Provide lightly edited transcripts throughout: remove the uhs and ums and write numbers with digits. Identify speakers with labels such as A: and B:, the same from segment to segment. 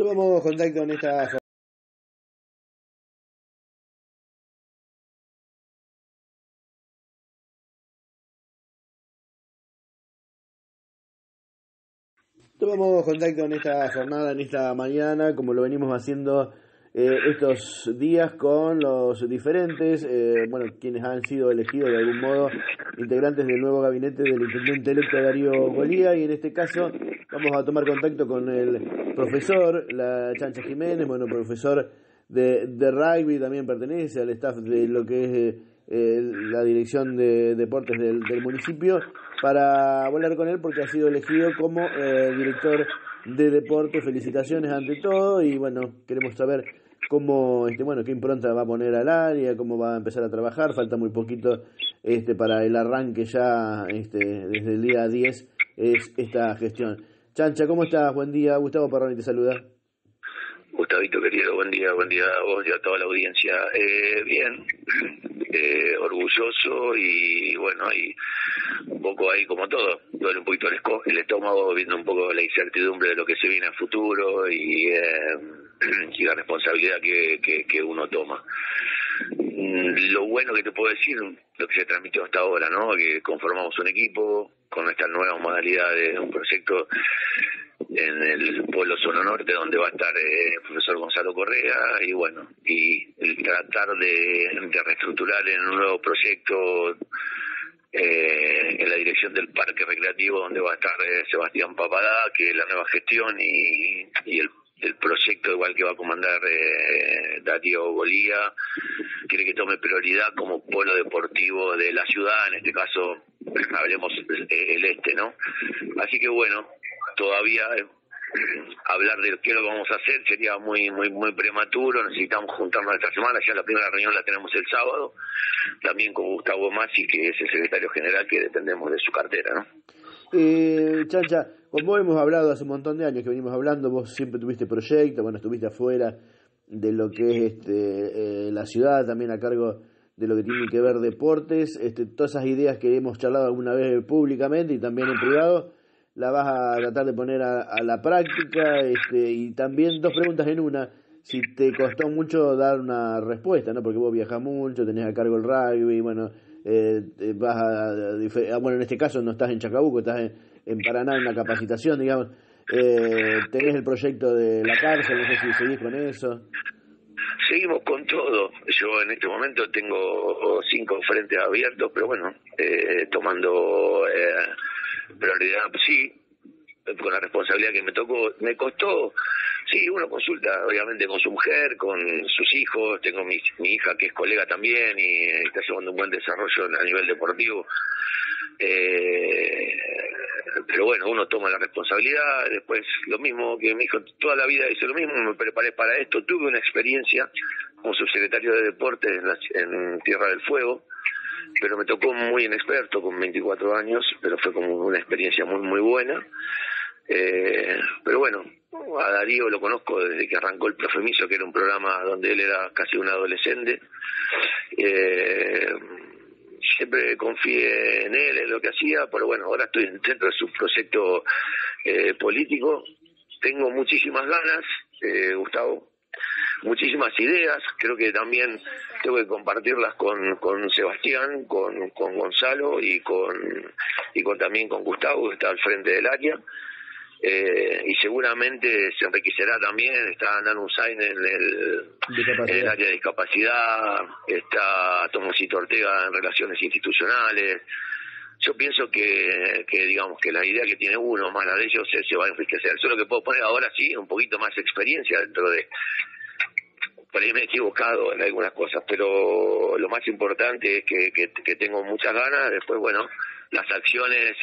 A: Tomamos contacto en esta jornada, en esta mañana, como lo venimos haciendo estos días con los diferentes, quienes han sido elegidos de algún modo integrantes del nuevo gabinete del intendente electo Darío Golía, y en este caso vamos a tomar contacto con el profesor, la Chancha Jiménez, profesor de rugby, también pertenece al staff de lo que es la dirección de deportes del municipio, para hablar con él porque ha sido elegido como director de deportes. Felicitaciones ante todo, y queremos saber cómo, qué impronta va a poner al área, cómo va a empezar a trabajar. Falta muy poquito para el arranque ya, desde el día 10 es esta gestión. Chancha, ¿cómo estás? Buen día, Gustavo Parroni te saluda.
B: Gustavito querido, buen día a vos y a toda la audiencia. Bien, orgulloso y un poco ahí como todo, duele un poquito el estómago viendo un poco la incertidumbre de lo que se viene a futuro y la responsabilidad que uno toma. Lo bueno que te puedo decir, lo que se transmitió hasta ahora, ¿no? Que conformamos un equipo con estas nuevas modalidades de un proyecto en el pueblo zona norte, donde va a estar el profesor Gonzalo Correa, y el tratar de reestructurar en un nuevo proyecto en la dirección del parque recreativo, donde va a estar Sebastián Papadá, que es la nueva gestión, y el proyecto igual que va a comandar Darío Golía, quiere que tome prioridad como polo deportivo de la ciudad, en este caso hablemos el este, ¿no? Así que todavía hablar de qué es lo que vamos a hacer sería muy prematuro. Necesitamos juntarnos esta semana, ya la primera reunión la tenemos el sábado, también con Gustavo Masi, que es el secretario general, que dependemos de su cartera, ¿no?
A: Chancha, con vos hemos hablado hace un montón de años que venimos hablando. Vos siempre tuviste proyectos, estuviste afuera de lo que es la ciudad, también a cargo de lo que tiene que ver deportes. Todas esas ideas que hemos charlado alguna vez públicamente y también en privado, la vas a tratar de poner a la práctica, y también dos preguntas en una: si te costó mucho dar una respuesta, ¿no? Porque vos viajás mucho, tenés a cargo el rugby, en este caso no estás en Chacabuco, estás en Paraná en una capacitación, digamos. Tenés el proyecto de la cárcel, no sé si seguís con eso.
B: Seguimos con todo. Yo en este momento tengo 5 frentes abiertos, pero tomando prioridad, sí, con la responsabilidad que me tocó. Me costó, sí, uno consulta obviamente con su mujer, con sus hijos. Tengo mi hija que es colega también y está llevando un buen desarrollo a nivel deportivo. Pero uno toma la responsabilidad. Después, lo mismo que mi hijo toda la vida dice lo mismo: me preparé para esto. Tuve una experiencia como subsecretario de deportes en Tierra del Fuego, pero me tocó muy inexperto, con 24 años, pero fue como una experiencia muy buena. A Darío lo conozco desde que arrancó el Profemiso, que era un programa donde él era casi un adolescente. Siempre confié en él, en lo que hacía, pero ahora estoy dentro de su proyecto político. Tengo muchísimas ganas, Gustavo, muchísimas ideas. Creo que también tengo que compartirlas con Sebastián, con Gonzalo y también con Gustavo, que está al frente del área. Y seguramente se enriquecerá también. Está Nanu Sain en el área de discapacidad, está Tomosito Ortega en relaciones institucionales. Yo pienso que digamos que la idea que tiene uno más la de ellos se va a enriquecer. Solo que puedo poner ahora sí un poquito más experiencia dentro de... Por ahí me he equivocado en algunas cosas, pero lo más importante es que tengo muchas ganas. Después, las acciones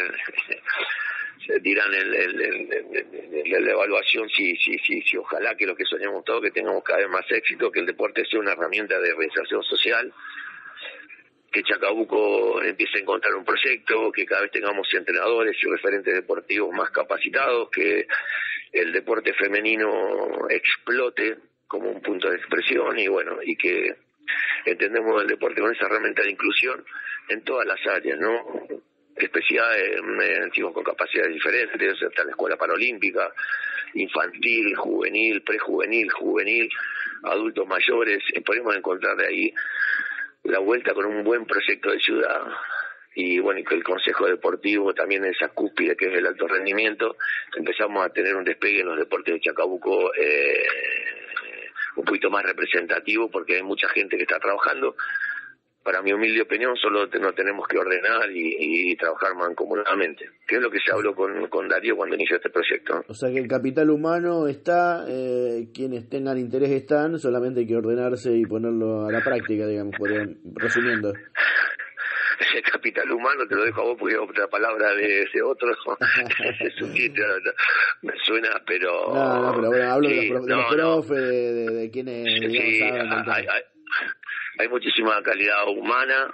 B: dirán la evaluación si ojalá que lo que soñamos todos, que tengamos cada vez más éxito, que el deporte sea una herramienta de reinserción social, que Chacabuco empiece a encontrar un proyecto, que cada vez tengamos entrenadores y referentes deportivos más capacitados, que el deporte femenino explote como un punto de expresión y que entendemos el deporte con esa herramienta de inclusión en todas las áreas, ¿no? especiales, chicos con capacidades diferentes, está la escuela paralímpica, infantil, juvenil, prejuvenil, juvenil, adultos mayores. Podemos encontrar de ahí la vuelta con un buen proyecto de ciudad. Y bueno, y que el Consejo Deportivo también en esa cúspide que es el alto rendimiento, empezamos a tener un despegue en los deportes de Chacabuco un poquito más representativo, porque hay mucha gente que está trabajando. Para mi humilde opinión, solo nos tenemos que ordenar y trabajar mancomunadamente, que es lo que se habló con Darío cuando inició este proyecto.
A: O sea que el capital humano está, quienes tengan interés están, solamente hay que ordenarse y ponerlo a la práctica, digamos, resumiendo.
B: Ese capital humano te lo dejo a vos porque otra palabra de ese otro es un chiste, me suena, pero...
A: No, pero bueno, hablo
B: sí,
A: de los profes, de quienes
B: sí,
A: saben.
B: Hay muchísima calidad humana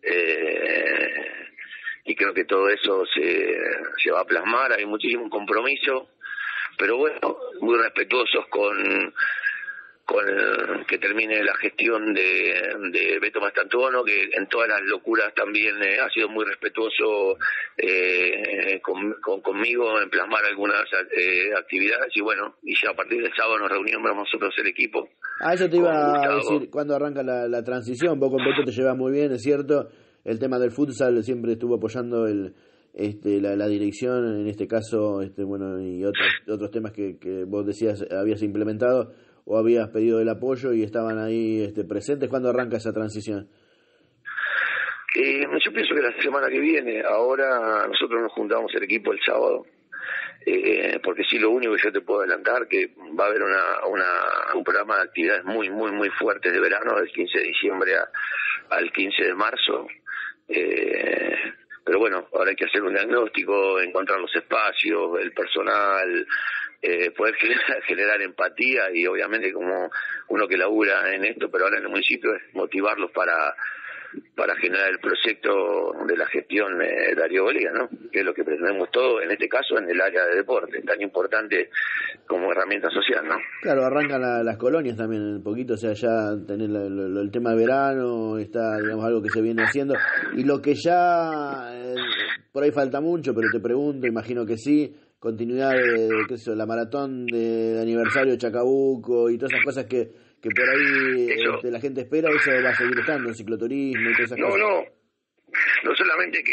B: y creo que todo eso se va a plasmar, hay muchísimo compromiso, pero bueno, muy respetuosos con que termine la gestión de Beto Mastantuono, que en todas las locuras también ha sido muy respetuoso conmigo en plasmar algunas actividades, y bueno, y ya a partir del sábado nos reunimos nosotros el equipo.
A: Eso te iba a decir, cuando arranca la transición. Vos con Beto te llevas muy bien, es cierto, el tema del futsal siempre estuvo apoyando la dirección, en este caso, bueno, y otros temas que vos decías habías implementado o habías pedido el apoyo y estaban ahí presentes. ¿Cuándo arranca esa transición?
B: Yo pienso que la semana que viene. Ahora nosotros nos juntamos el equipo el sábado, porque sí, lo único que yo te puedo adelantar que va a haber un programa de actividades muy muy muy fuertes de verano, del 15 de diciembre al 15 de marzo. Pero bueno, ahora hay que hacer un diagnóstico, encontrar los espacios, el personal, poder generar empatía, y obviamente como uno que labura en esto, pero ahora en el municipio, es motivarlos para generar el proyecto de la gestión de Darío Bolívar, ¿no? Que es lo que pretendemos todo, en este caso en el área de deporte, tan importante como herramienta social, ¿no?
A: Claro, arrancan las colonias también un poquito, o sea, ya tener el tema de verano, está, digamos, algo que se viene haciendo, y lo que ya por ahí falta mucho, pero te pregunto, imagino que sí, continuidad de la maratón de aniversario de Chacabuco y todas esas cosas que por ahí la gente espera, eso va a seguir estando, el cicloturismo y todas esas cosas.
B: No solamente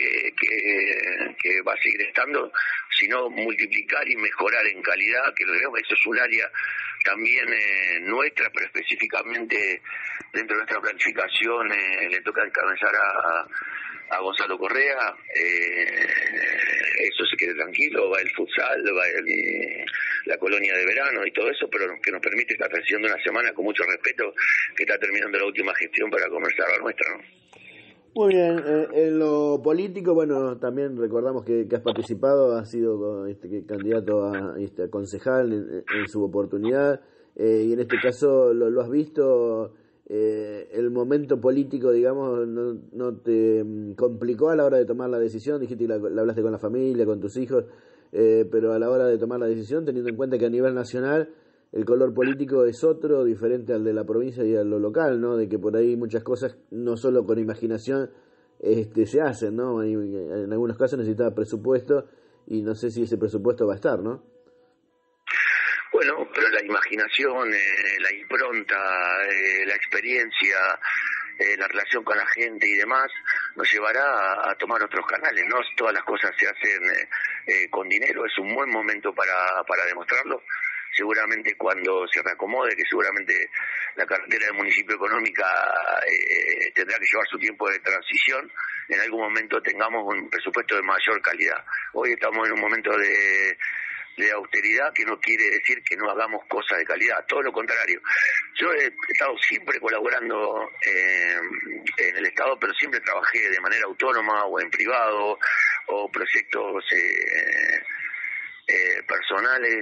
B: que va a seguir estando, sino multiplicar y mejorar en calidad, que eso es un área también nuestra, pero específicamente dentro de nuestra planificación le toca encabezar a Gonzalo Correa. Eso se quede tranquilo, va el futsal, va la colonia de verano y todo eso, pero que nos permite estar transición de una semana con mucho respeto, que está terminando la última gestión para comenzar la nuestra, ¿no?
A: Muy bien, en lo político, bueno, también recordamos que has participado, has sido candidato a concejal en su oportunidad, y en este caso lo has visto. El momento político, digamos, no te complicó a la hora de tomar la decisión. Dijiste que la hablaste con la familia, con tus hijos, pero a la hora de tomar la decisión, teniendo en cuenta que a nivel nacional el color político es otro, diferente al de la provincia y a lo local, ¿no? De que por ahí muchas cosas no solo con imaginación se hacen, ¿no? En algunos casos necesita presupuesto, y no sé si ese presupuesto va a estar, ¿no?
B: Bueno, pero la imaginación, la impronta, la experiencia, la relación con la gente y demás, nos llevará a tomar otros canales, ¿no? Todas las cosas se hacen con dinero, es un buen momento para demostrarlo. Seguramente cuando se reacomode, que seguramente la cartera del municipio económica tendrá que llevar su tiempo de transición, en algún momento tengamos un presupuesto de mayor calidad. Hoy estamos en un momento de austeridad, que no quiere decir que no hagamos cosas de calidad, todo lo contrario. Yo he estado siempre colaborando en el Estado, pero siempre trabajé de manera autónoma o en privado, o proyectos personales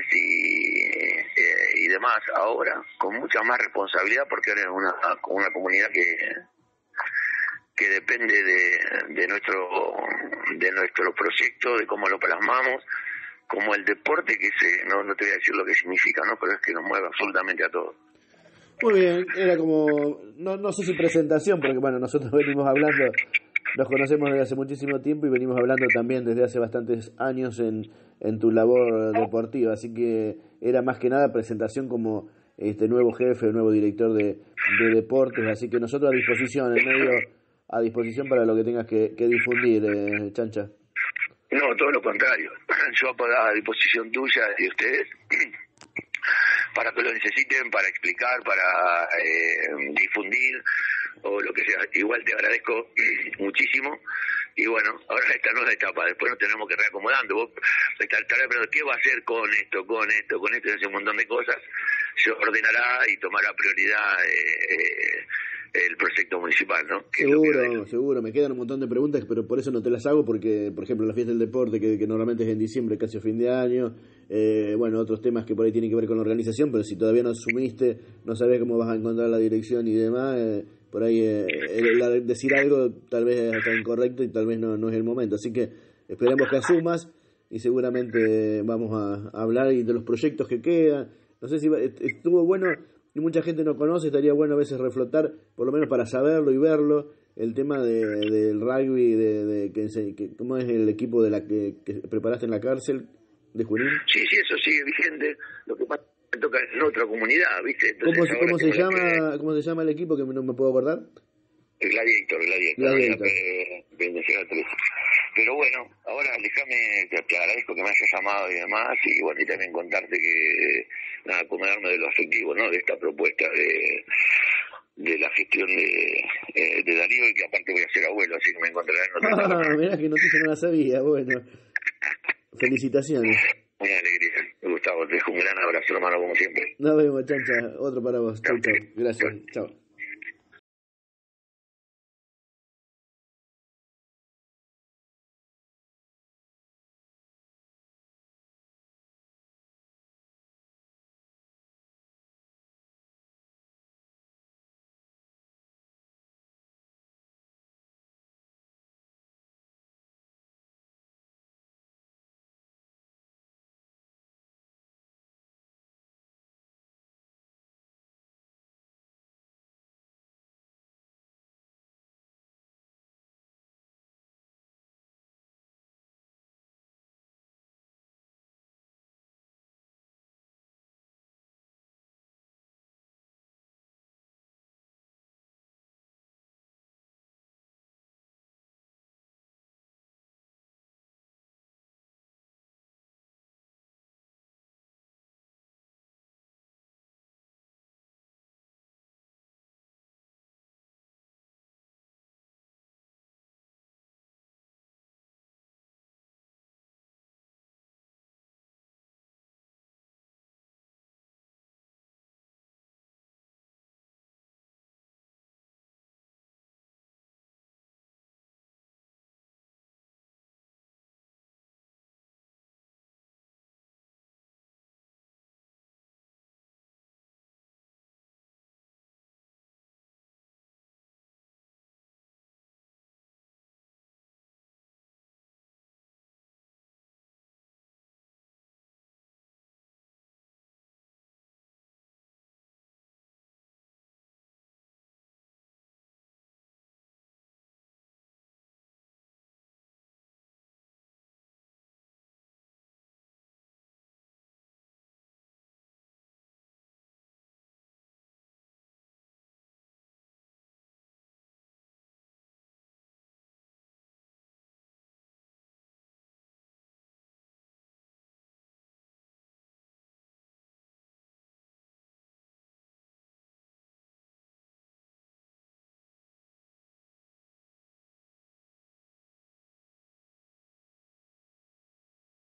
B: y demás. Ahora con mucha más responsabilidad, porque ahora es una comunidad que depende de nuestro proyecto, de cómo lo plasmamos, como el deporte, que no te voy a decir lo que significa, ¿no? Pero es que nos mueve absolutamente a todos.
A: Muy bien, era como, no sé si presentación, porque bueno, nosotros venimos hablando Nos conocemos desde hace muchísimo tiempo y venimos hablando también desde hace bastantes años en tu labor deportiva, así que era más que nada presentación como nuevo jefe, nuevo director de deportes, así que nosotros a disposición, el medio a disposición para lo que tengas que difundir, Chancha.
B: No, todo lo contrario. Yo a disposición tuya y de ustedes para que lo necesiten, para explicar, para difundir o lo que sea. Igual te agradezco muchísimo. Y bueno, ahora esta nueva etapa, después nos tenemos que ir reacomodando. Vos estarás preguntando, ¿qué va a hacer con esto, y hace un montón de cosas? Se ordenará y tomará prioridad el proyecto municipal, ¿no?
A: Seguro, me quedan un montón de preguntas, pero por eso no te las hago, porque, por ejemplo, la fiesta del deporte, que normalmente es en diciembre, casi a fin de año, bueno, otros temas que por ahí tienen que ver con la organización, pero si todavía no asumiste, no sabés cómo vas a encontrar la dirección y demás, por ahí decir algo tal vez está incorrecto y tal vez no es el momento, así que esperemos que asumas y seguramente vamos a hablar y de los proyectos que quedan. No sé si estuvo bueno y mucha gente no conoce, estaría bueno a veces reflotar, por lo menos para saberlo y verlo, el tema del rugby, cómo es el equipo de la que preparaste en la cárcel de Junín.
B: Sí, eso sigue vigente. Lo que pasa es que me toca en otra comunidad, ¿viste? Entonces,
A: ¿Cómo se llama el equipo que no me puedo acordar?
B: El Gladiator. Pero bueno, ahora déjame, te agradezco que me hayas llamado y demás, y bueno, y también contarte que, acomodarme de lo afectivo, ¿no? De esta propuesta de la gestión de Darío, y que aparte voy a ser abuelo, así que me encontrarán en otra
A: mirá que noticia no la sabía, bueno. Felicitaciones.
B: Una alegría. Gustavo, te dejo un gran abrazo, hermano, como siempre.
A: Nos vemos, Chancha. Otro para vos. Chau. Gracias. Chao.